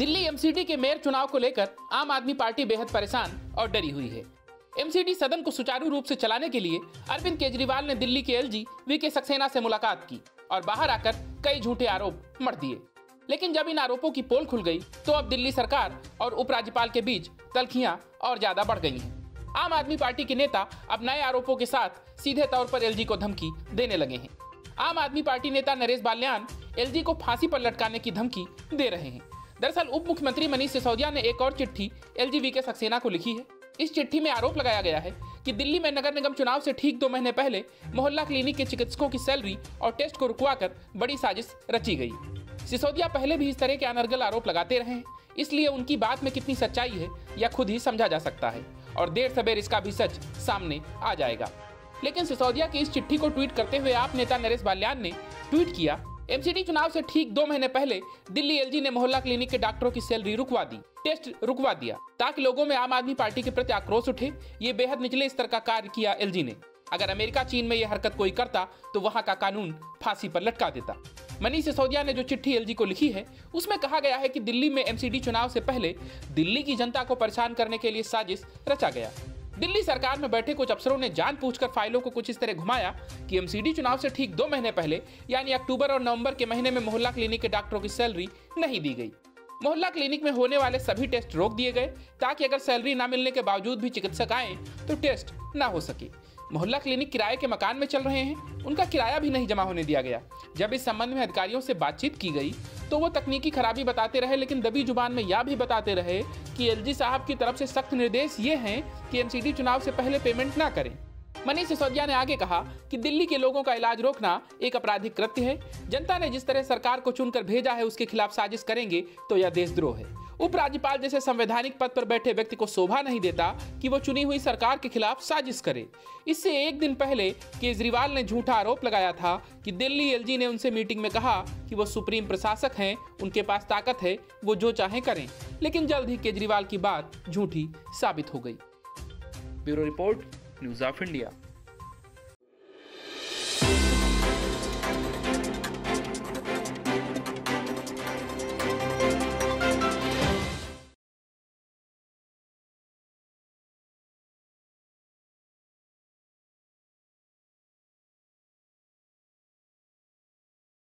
Delhi MCD के mayor चुनाव को लेकर आम आदमी पार्टी बेहद परेशान और डरी हुई है। एमसीडी सदन को सुचारू रूप से चलाने के लिए अरविंद केजरीवाल ने दिल्ली के एलजी वीके सक्सेना से मुलाकात की और बाहर आकर कई झूठे आरोप मढ़ दिए। लेकिन जब इन आरोपों की पोल खुल गई तो अब दिल्ली सरकार और उपराज्यपाल के बीच तल्खियां और ज्यादा बढ़ गई हैं। आम आदमी पार्टी के नेता अब नए आरोपों के साथ सीधे तौर पर एलजी को धमकी देने लगे हैं। आम आदमी पार्टी नेता नरेश बाल्यान एलजी को फांसी पर लटकाने की धमकी दे रहे हैं। दरअसल उप मुख्यमंत्री मनीष सिसोदिया ने एक और चिट्ठी एलजी वीके सक्सेना को लिखी है। इस चिट्ठी में आरोप लगाया गया है कि दिल्ली में नगर निगम चुनाव से ठीक 2 महीने पहले मोहल्ला क्लिनिक के चिकित्सकों की सैलरी और टेस्ट को रुकवाकर बड़ी साजिश रची गई। सिसोदिया पहले भी इस तरह के अनर्गल आरोप लगाते रहे हैं, इसलिए उनकी बात में कितनी सच्चाई है यह खुद ही समझा जा सकता है और देर सबेर इसका भी सच सामने आ जाएगा। लेकिन सिसोदिया की इस चिट्ठी को ट्वीट करते हुए आप नेता नरेश बाल्यान ने ट्वीट किया, एमसीडी चुनाव से ठीक 2 महीने पहले दिल्ली एलजी ने मोहल्ला क्लिनिक के डॉक्टरों की सैलरी रुकवा दी, टेस्ट रुकवा दिया ताकि लोगों में आम आदमी पार्टी के प्रति आक्रोश उठे। ये बेहद निचले स्तर का कार्य किया एलजी ने। अगर अमेरिका चीन में यह हरकत कोई करता तो वहां का कानून फांसी पर लटका देता। मनीष सिसोदिया ने जो चिट्ठी एलजी को लिखी है उसमें कहा गया है कि दिल्ली में एमसीडी चुनाव से पहले दिल्ली की जनता को परेशान करने के लिए साजिश रचा गया। दिल्ली सरकार में बैठे कुछ अफसरों ने जानबूझकर फाइलों को कुछ इस तरह घुमाया कि एमसीडी चुनाव से ठीक 2 महीने पहले यानी अक्टूबर और नवंबर के महीने में मोहल्ला क्लिनिक के डॉक्टरों की सैलरी नहीं दी गई। मोहल्ला क्लिनिक में होने वाले सभी टेस्ट रोक दिए गए ताकि अगर सैलरी न मिलने के बावजूद भी चिकित्सक आए तो टेस्ट न हो सके। मोहल्ला क्लिनिक किराए के मकान में चल रहे हैं, उनका किराया भी नहीं जमा होने दिया गया। जब इस संबंध में अधिकारियों से बातचीत की गई तो वो तकनीकी खराबी बताते रहे, लेकिन दबी जुबान में यह भी बताते रहे कि एलजी साहब की तरफ से सख्त निर्देश ये हैं कि एमसीडी चुनाव से पहले पेमेंट ना करें। मनीष सिसोदिया ने आगे कहा कि दिल्ली के लोगों का इलाज रोकना एक आपराधिक कृत्य है। जनता ने जिस तरह सरकार को चुनकर भेजा है उसके खिलाफ साजिश करेंगे तो यह देशद्रोह है। उपराज्यपाल जैसे संवैधानिक पद पर बैठे व्यक्ति को शोभा नहीं देता कि वो चुनी हुई सरकार के खिलाफ साजिश करे। इससे एक दिन पहले केजरीवाल ने झूठा आरोप लगाया था कि दिल्ली एलजी ने उनसे मीटिंग में कहा कि वो सुप्रीम प्रशासक हैं, उनके पास ताकत है, वो जो चाहे करें। लेकिन जल्द ही केजरीवाल की बात झूठी साबित हो गई। Bureau report, news of India.